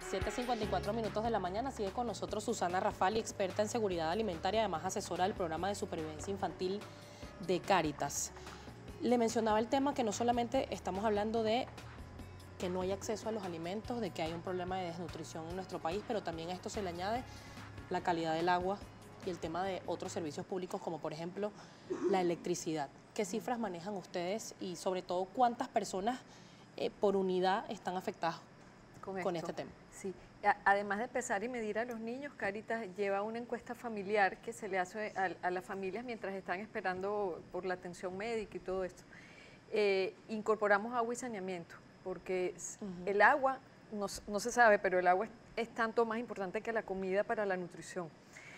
7:54 de la mañana. Sigue con nosotros Susana Rafali, experta en seguridad alimentaria, además asesora del programa de supervivencia infantil de Cáritas. Le mencionaba el tema que no solamente estamos hablando de que no hay acceso a los alimentos, de que hay un problema de desnutrición en nuestro país, pero también a esto se le añade la calidad del agua y el tema de otros servicios públicos, como por ejemplo la electricidad. ¿Qué cifras manejan ustedes y sobre todo cuántas personas por unidad están afectadas con este tema? Sí, además de pesar y medir a los niños, Cáritas lleva una encuesta familiar que se le hace a las familias mientras están esperando por la atención médica y todo esto. Incorporamos agua y saneamiento, porque el agua, no se sabe, pero el agua es tanto más importante que la comida para la nutrición.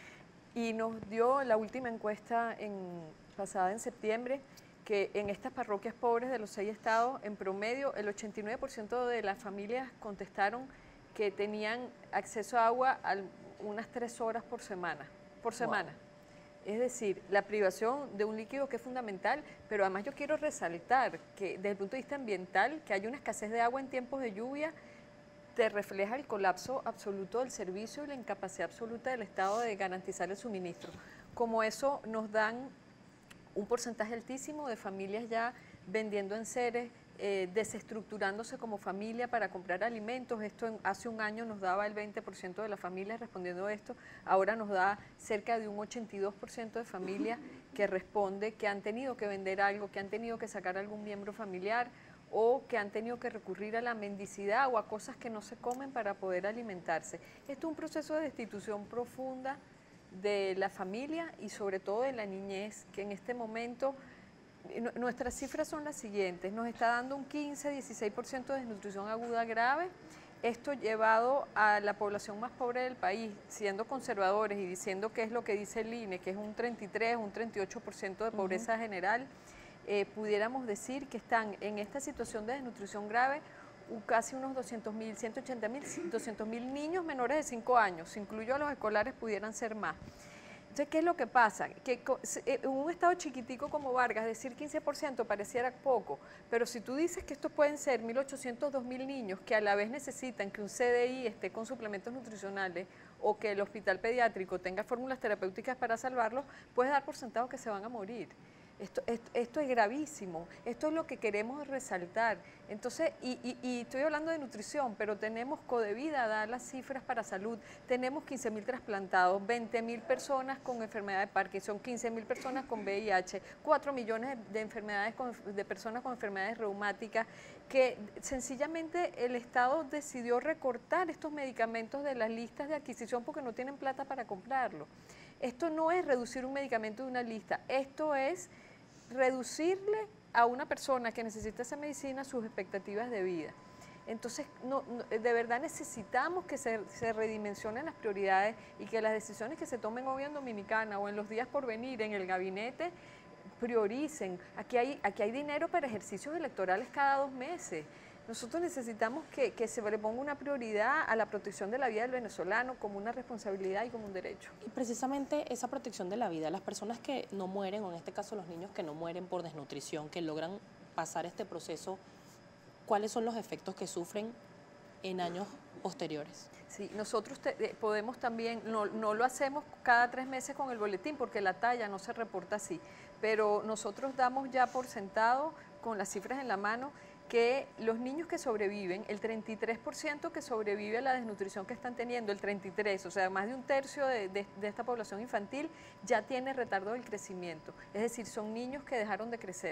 Y nos dio la última encuesta pasada en septiembre, que en estas parroquias pobres de los 6 estados, en promedio, el 89% de las familias contestaron que tenían acceso a agua unas 3 horas por semana. Wow. Es decir, la privación de un líquido que es fundamental, pero además yo quiero resaltar que desde el punto de vista ambiental, que hay una escasez de agua en tiempos de lluvia, te refleja el colapso absoluto del servicio y la incapacidad absoluta del Estado de garantizar el suministro. Como eso nos dan un porcentaje altísimo de familias ya vendiendo enseres, desestructurándose como familia para comprar alimentos. Esto hace un año nos daba el 20% de las familias respondiendo a esto, ahora nos da cerca de un 82% de familias que responde que han tenido que vender algo, que han tenido que sacar a algún miembro familiar o que han tenido que recurrir a la mendicidad o a cosas que no se comen para poder alimentarse. Esto es un proceso de destitución profunda de la familia y sobre todo de la niñez, que en este momento nuestras cifras son las siguientes: nos está dando un 15-16% de desnutrición aguda grave, esto llevado a la población más pobre del país, siendo conservadores y diciendo que es lo que dice el INE, que es un 33, un 38% de pobreza general, pudiéramos decir que están en esta situación de desnutrición grave casi unos 200.000, 180.000, 200.000 niños menores de 5 años, si incluyo a los escolares pudieran ser más. Entonces, ¿qué es lo que pasa? Que en un estado chiquitico como Vargas, decir 15% pareciera poco, pero si tú dices que estos pueden ser 1.800, 2.000 niños que a la vez necesitan que un CDI esté con suplementos nutricionales o que el hospital pediátrico tenga fórmulas terapéuticas para salvarlos, puedes dar por sentado que se van a morir. Esto es gravísimo, esto es lo que queremos resaltar. Entonces, y estoy hablando de nutrición, pero tenemos Codevida, da las cifras para salud, tenemos 15.000 trasplantados, 20.000 personas con enfermedad de Parkinson, 15.000 personas con VIH, 4 millones de personas con enfermedades reumáticas, que sencillamente el Estado decidió recortar estos medicamentos de las listas de adquisición porque no tienen plata para comprarlo. Esto no es reducir un medicamento de una lista, esto es reducirle a una persona que necesita esa medicina sus expectativas de vida. Entonces, de verdad necesitamos que se redimensionen las prioridades y que las decisiones que se tomen hoy en Dominicana o en los días por venir en el gabinete prioricen. Aquí hay dinero para ejercicios electorales cada 2 meses. Nosotros necesitamos que se le ponga una prioridad a la protección de la vida del venezolano como una responsabilidad y como un derecho. Y precisamente esa protección de la vida, las personas que no mueren, o en este caso los niños que no mueren por desnutrición, que logran pasar este proceso, ¿cuáles son los efectos que sufren en años posteriores? Sí, nosotros podemos también, no lo hacemos cada 3 meses con el boletín porque la talla no se reporta así, pero nosotros damos ya por sentado, con las cifras en la mano, que los niños que sobreviven, el 33% que sobrevive a la desnutrición que están teniendo, el 33%, o sea, más de un tercio de esta población infantil ya tiene retardo del crecimiento, es decir, son niños que dejaron de crecer.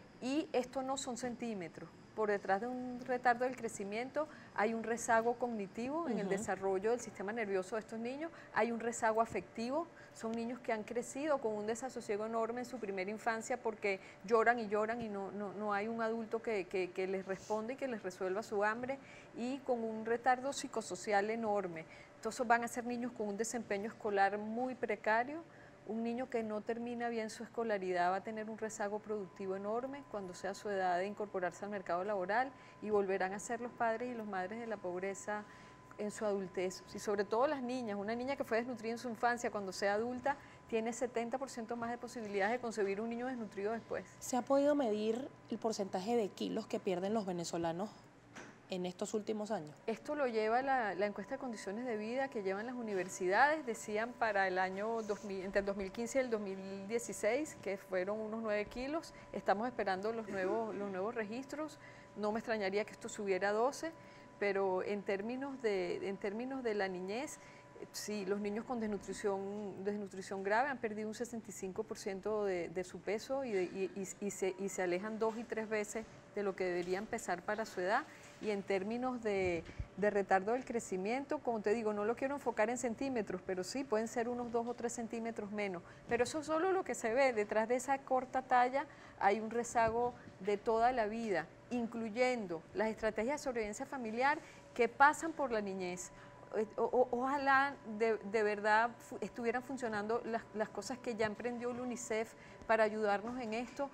Y esto no son centímetros. Por detrás de un retardo del crecimiento hay un rezago cognitivo en el desarrollo del sistema nervioso de estos niños, hay un rezago afectivo, son niños que han crecido con un desasosiego enorme en su primera infancia porque lloran y lloran y no hay un adulto que les responde y que les resuelva su hambre, y con un retardo psicosocial enorme. Entonces van a ser niños con un desempeño escolar muy precario. Un niño que no termina bien su escolaridad va a tener un rezago productivo enorme cuando sea su edad de incorporarse al mercado laboral, y volverán a ser los padres y las madres de la pobreza en su adultez. Y sobre todo las niñas, una niña que fue desnutrida en su infancia, cuando sea adulta, tiene 70% más de posibilidades de concebir un niño desnutrido después. ¿Se ha podido medir el porcentaje de kilos que pierden los venezolanos en estos últimos años? Esto lo lleva la encuesta de condiciones de vida que llevan las universidades. Decían para el año 2000, entre el 2015 y el 2016, que fueron unos 9 kilos. Estamos esperando los nuevos registros. No me extrañaría que esto subiera a 12, pero en términos de la niñez, sí, los niños con desnutrición grave han perdido un 65% de su peso y se alejan 2 y 3 veces de lo que deberían pesar para su edad. Y en términos de retardo del crecimiento, como te digo, no lo quiero enfocar en centímetros, pero sí pueden ser unos 2 o 3 centímetros menos. Pero eso es solo lo que se ve. Detrás de esa corta talla hay un rezago de toda la vida, incluyendo las estrategias de sobrevivencia familiar que pasan por la niñez. Ojalá de verdad estuvieran funcionando las cosas que ya emprendió el UNICEF para ayudarnos en esto.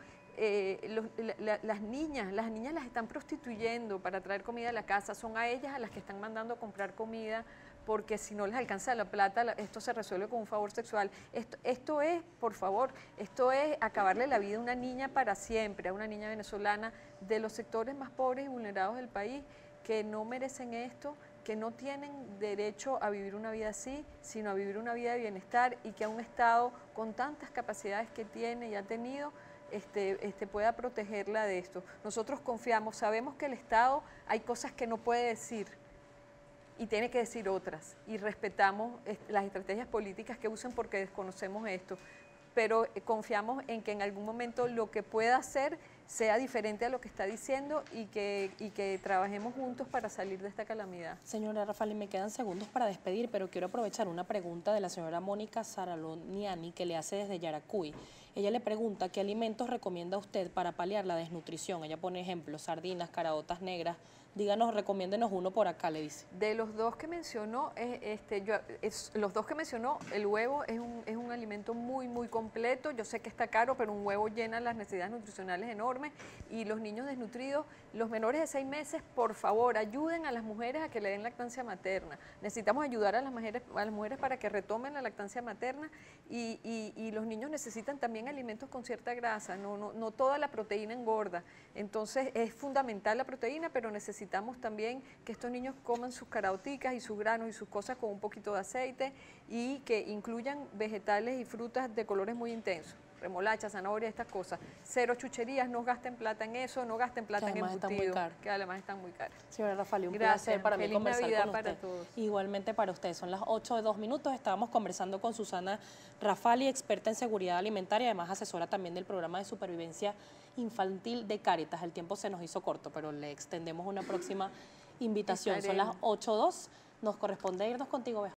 Las niñas las están prostituyendo para traer comida a la casa, son a ellas a las que están mandando a comprar comida, porque si no les alcanza la plata, esto se resuelve con un favor sexual. Esto es, por favor, esto es acabarle la vida a una niña para siempre, a una niña venezolana de los sectores más pobres y vulnerados del país, que no merecen esto, que no tienen derecho a vivir una vida así, sino a vivir una vida de bienestar, y que a un Estado con tantas capacidades que tiene y ha tenido, pueda protegerla de esto. Nosotros confiamos, sabemos que el Estado hay cosas que no puede decir y tiene que decir otras, y respetamos las estrategias políticas que usen porque desconocemos esto, pero confiamos en que en algún momento lo que pueda hacer sea diferente a lo que está diciendo y que trabajemos juntos para salir de esta calamidad. Señora Rafali, me quedan segundos para despedir, pero quiero aprovechar una pregunta de la señora Mónica Saraloniani, que le hace desde Yaracuy. Ella le pregunta qué alimentos recomienda usted para paliar la desnutrición. Ella pone ejemplos: sardinas, caraotas negras. Díganos, recomiéndenos uno por acá, le dice. De los dos que mencionó, el huevo es un alimento muy, muy completo. Yo sé que está caro, pero un huevo llena las necesidades nutricionales enormes. Y los niños desnutridos, los menores de 6 meses, por favor, ayuden a las mujeres a que le den lactancia materna. Necesitamos ayudar a las mujeres para que retomen la lactancia materna, y los niños necesitan también alimentos con cierta grasa. No toda la proteína engorda. Entonces es fundamental la proteína, pero necesitamos también que estos niños coman sus caraoticas y sus granos y sus cosas con un poquito de aceite, y que incluyan vegetales y frutas de colores muy intensos, remolacha, zanahoria, estas cosas. Cero chucherías, no gasten plata en eso, no gasten plata en embutidos, que además están muy caros. Señora Rafali, un placer para mí conversar Navidad con para usted. todos. Igualmente para usted. Son las 8:02. Estábamos conversando con Susana Rafali, experta en seguridad alimentaria, además asesora también del programa de supervivencia infantil de Cáritas. El tiempo se nos hizo corto, pero le extendemos una próxima invitación. Son las 8:02. Nos corresponde irnos contigo, Bea.